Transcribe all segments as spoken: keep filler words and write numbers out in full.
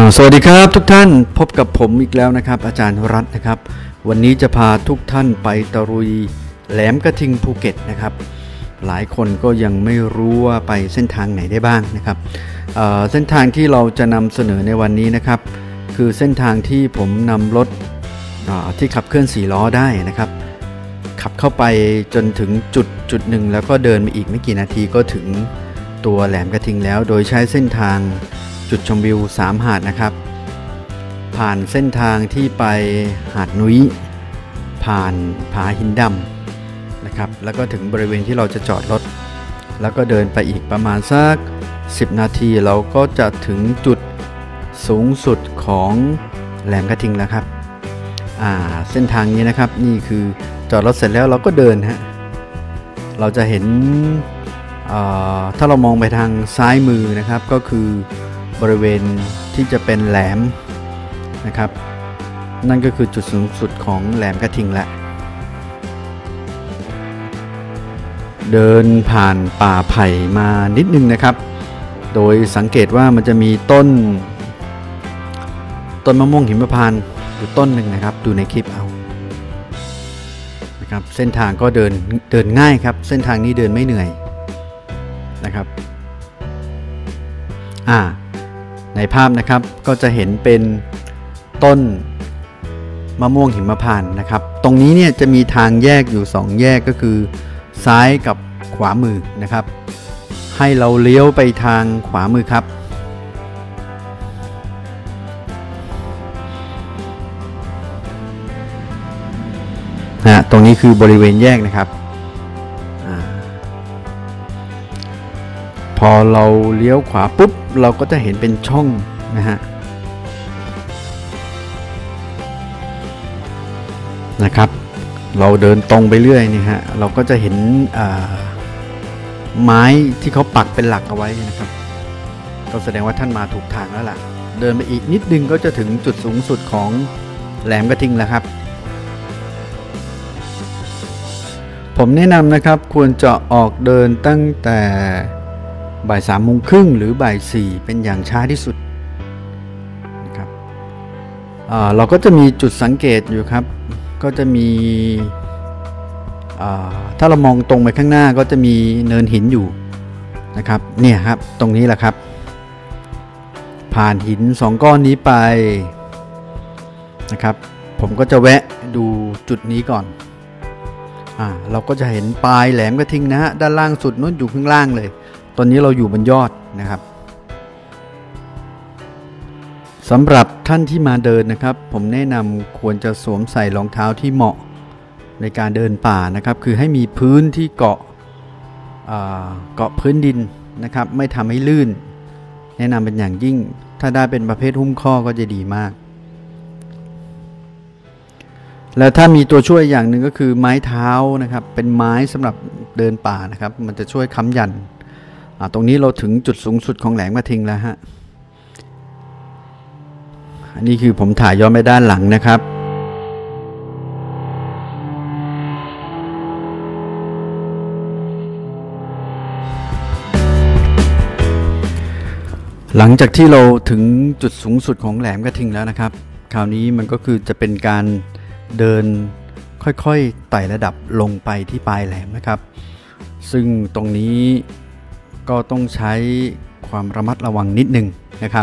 สวัสดีครับทุกท่านพบกับผมอีกแล้วนะครับอาจารย์รัตน์นะครับวันนี้จะพาทุกท่านไปตะลุยแหลมกระทิงภูเก็ตนะครับหลายคนก็ยังไม่รู้ว่าไปเส้นทางไหนได้บ้างนะครับ เอ่อ เส้นทางที่เราจะนำเสนอในวันนี้นะครับคือเส้นทางที่ผมนำรถที่ขับเคลื่อนสี่ล้อได้นะครับขับเข้าไปจนถึงจุดจุดหนึ่งแล้วก็เดินมาอีกไม่กี่นาทีก็ถึงตัวแหลมกระทิงแล้วโดยใช้เส้นทางจุดชมวิวสามหาดนะครับผ่านเส้นทางที่ไปหาดนุ้ยผ่านผาหินดำนะครับแล้วก็ถึงบริเวณที่เราจะจอดรถแล้วก็เดินไปอีกประมาณสักสิบนาทีเราก็จะถึงจุดสูงสุดของแหลมกระทิงแล้วครับอ่าเส้นทางนี้นะครับนี่คือจอดรถเสร็จแล้วเราก็เดินฮะเราจะเห็นถ้าเรามองไปทางซ้ายมือนะครับก็คือบริเวณที่จะเป็นแหลมนะครับนั่นก็คือจุดสูงสุดของแหลมกระทิงละเดินผ่านป่าไผ่มานิดนึงนะครับโดยสังเกตว่ามันจะมีต้นต้นมะม่วงหิมพานต์อยู่ต้นหนึ่งนะครับดูในคลิปเอานะครับเส้นทางก็เดินเดินง่ายครับเส้นทางนี้เดินไม่เหนื่อยนะครับอ่าในภาพนะครับก็จะเห็นเป็นต้นมะม่วงหิมพานต์นะครับตรงนี้เนี่ยจะมีทางแยกอยู่สองแยกก็คือซ้ายกับขวามือนะครับให้เราเลี้ยวไปทางขวามือครับนะตรงนี้คือบริเวณแยกนะครับพอเราเลี้ยวขวาปุ๊บเราก็จะเห็นเป็นช่องนะฮะนะครับเราเดินตรงไปเรื่อยนี่ฮะเราก็จะเห็นไม้ที่เขาปักเป็นหลักเอาไว้นะครับก็แสดงว่าท่านมาถูกทางแล้วล่ะเดินไปอีกนิดนึงก็จะถึงจุดสูงสุดของแหลมกระทิงแล้วครับผมแนะนำนะครับควรจะออกเดินตั้งแต่บ่ายสามโมงครึ่งหรือบ่ายสี่เป็นอย่างช้าที่สุดนะครับเราก็จะมีจุดสังเกตอยู่ครับก็จะมีถ้าเรามองตรงไปข้างหน้าก็จะมีเนินหินอยู่นะครับเนี่ยครับตรงนี้แหละครับผ่านหินสองก้อนนี้ไปนะครับผมก็จะแวะดูจุดนี้ก่อนอ่าเราก็จะเห็นปลายแหลมกระทิงนะฮะด้านล่างสุดนู้นอยู่ข้างล่างเลยตอนนี้เราอยู่บนยอดนะครับสำหรับท่านที่มาเดินนะครับผมแนะนำควรจะสวมใส่รองเท้าที่เหมาะในการเดินป่านะครับคือให้มีพื้นที่เกาะเกาะพื้นดินนะครับไม่ทำให้ลื่นแนะนำเป็นอย่างยิ่งถ้าได้เป็นประเภทหุ้มข้อก็จะดีมากแล้วถ้ามีตัวช่วยอย่างหนึ่งก็คือไม้เท้านะครับเป็นไม้สำหรับเดินป่านะครับมันจะช่วยค้ำยันตรงนี้เราถึงจุดสูงสุดของแหลมกระทิงแล้วฮะอันนี้คือผมถ่ายย้อนไปด้านหลังนะครับหลังจากที่เราถึงจุดสูงสุดของแหลมกระทิงแล้วนะครับคราวนี้มันก็คือจะเป็นการเดินค่อยๆไต่ระดับลงไปที่ปลายแหลมนะครับซึ่งตรงนี้ก็ต้องใช้ความระมัดระวังนิดนึงนะครับ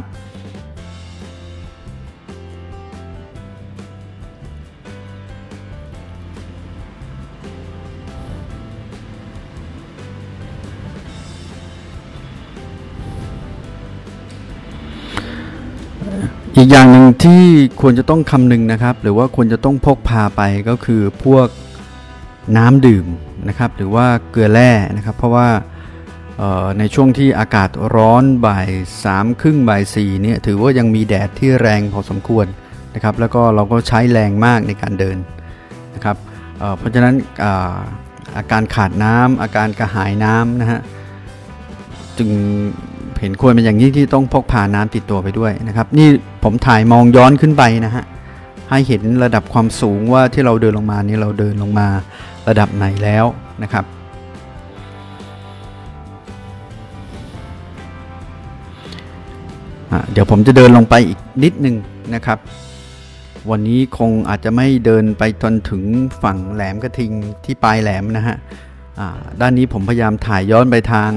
อีกอย่างหนึ่งที่ควรจะต้องคำนึงนะครับหรือว่าควรจะต้องพกพาไปก็คือพวกน้ำดื่มนะครับหรือว่าเกลือแร่นะครับเพราะว่าในช่วงที่อากาศร้อนบ่ายสามครึ่งบ่ายสี่เนี่ยถือว่ายังมีแดดที่แรงพอสมควรนะครับแล้วก็เราก็ใช้แรงมากในการเดินนะครับเพราะฉะนั้นอาการขาดน้ำอาการกระหายน้ำนะฮะจึงเห็นควรเป็นอย่างยิ่งที่ต้องพกพาน้ำติดตัวไปด้วยนะครับนี่ผมถ่ายมองย้อนขึ้นไปนะฮะให้เห็นระดับความสูงว่าที่เราเดินลงมานี่เราเดินลงมาระดับไหนแล้วนะครับ อเดี๋ยวผมจะเดินลงไปอีกนิดนึงนะครับวันนี้คงอาจจะไม่เดินไปจนถึงฝั่งแหลมกระทิงที่ปลายแหลมนะฮะด้านนี้ผมพยายามถ่ายย้อนไปทาง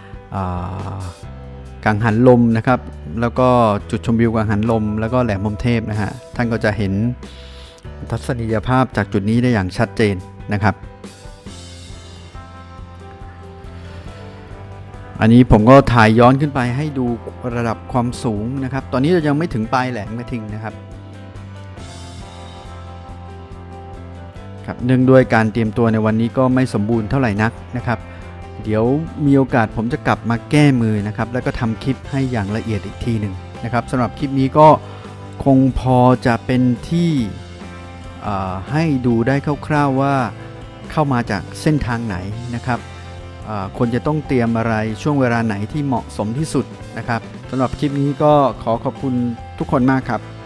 กังหันลมนะครับแล้วก็จุดชมวิวกังหันลมแล้วก็แหลมพรหมเทพนะฮะท่านก็จะเห็นทัศนียภาพจากจุดนี้ได้อย่างชัดเจนนะครับอันนี้ผมก็ถ่ายย้อนขึ้นไปให้ดูระดับความสูงนะครับตอนนี้เรายังไม่ถึงปลายแหลมกระทิงนะครับครับเนื่องด้วยการเตรียมตัวในวันนี้ก็ไม่สมบูรณ์เท่าไหร่นักนะครับเดี๋ยวมีโอกาสผมจะกลับมาแก้มือนะครับแล้วก็ทำคลิปให้อย่างละเอียดอีกทีหนึ่งนะครับสำหรับคลิปนี้ก็คงพอจะเป็นที่ให้ดูได้คร่าวๆว่าเข้ามาจากเส้นทางไหนนะครับควรจะต้องเตรียมอะไรช่วงเวลาไหนที่เหมาะสมที่สุดนะครับสำหรับคลิปนี้ก็ขอขอบคุณทุกคนมากครับ